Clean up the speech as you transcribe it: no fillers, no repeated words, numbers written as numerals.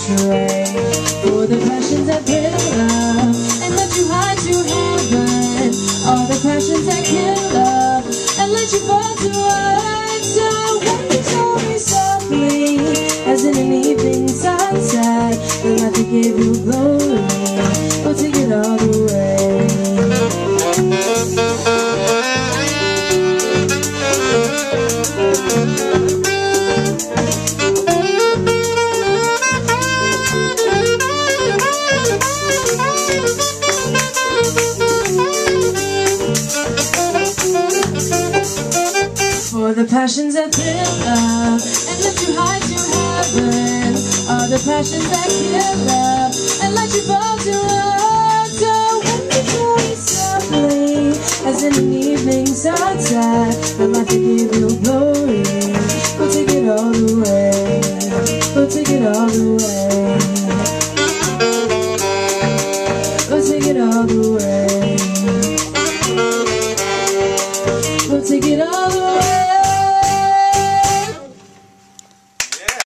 astray. For the passions that kill love and let you hide to heaven, all the passions that kill love and let you fall to earth. So when you told me softly, as in an evening sunset, that I could give you glory, we'll take it all the way. For the passions that kill love and let you hide to heaven, are the passions that kill love and let you fall to earth. So when you tell me softly, as in an evening sunset,